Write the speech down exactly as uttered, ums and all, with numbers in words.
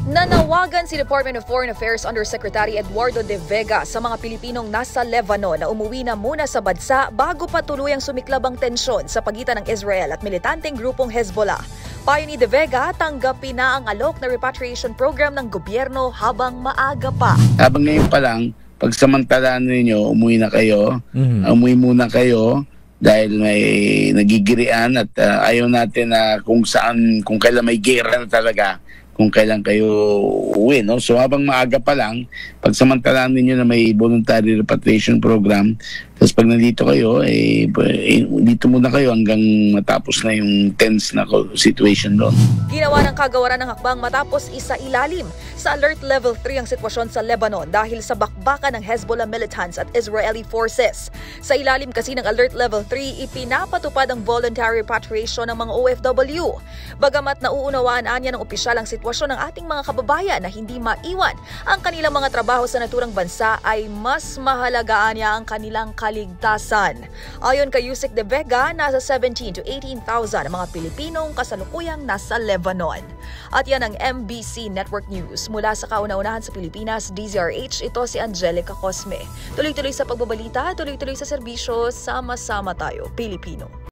Nanawagan si Department of Foreign Affairs Undersecretary Eduardo De Vega sa mga Pilipinong nasa Lebanon na umuwi na muna sa bansa bago pa tuluyang sumiklab ang tensyon sa pagitan ng Israel at militanteng grupong Hezbollah. Payo ni De Vega, tanggapin na ang alok na repatriation program ng gobyerno habang maaga pa. Habang ngayon pa lang, pagsamantalaan ninyo, umuwi na kayo, mm-hmm. umuwi muna kayo dahil may nagigirian at uh, ayaw natin na kung saan, kung kailan may gera na talaga, kung kailan kayo uwi, no? So habang maaga pa lang, pagsamantalaan ninyo na may voluntary repatriation program, tapos pag nandito kayo, eh, eh, dito muna kayo hanggang matapos na yung tense na situation doon. Ginawa ng kagawaran ng hakbang matapos isa ilalim sa Alert Level three ang sitwasyon sa Lebanon dahil sa bakbakan ng Hezbollah militants at Israeli forces. Sa ilalim kasi ng Alert Level three, ipinapatupad ang voluntary repatriation ng mga O F W. Bagamat nauunawaan niya ng opisyal ang sitwasyon ng ating mga kababayan na hindi maiwan ang kanilang mga trabaho sa naturang bansa, ay mas mahalagaan niya ang kanilang kaligtasan. Ayon kay Yusek De Vega, nasa seventeen to eighteen thousand ang mga Pilipinong kasalukuyang nasa Lebanon. At yan ang M B C Network News. Mula sa kauna-unahan sa Pilipinas, D Z R H, ito si Angelica Cosme. Tuloy-tuloy sa pagbabalita, tuloy-tuloy sa serbisyo, sama-sama tayo, Pilipino.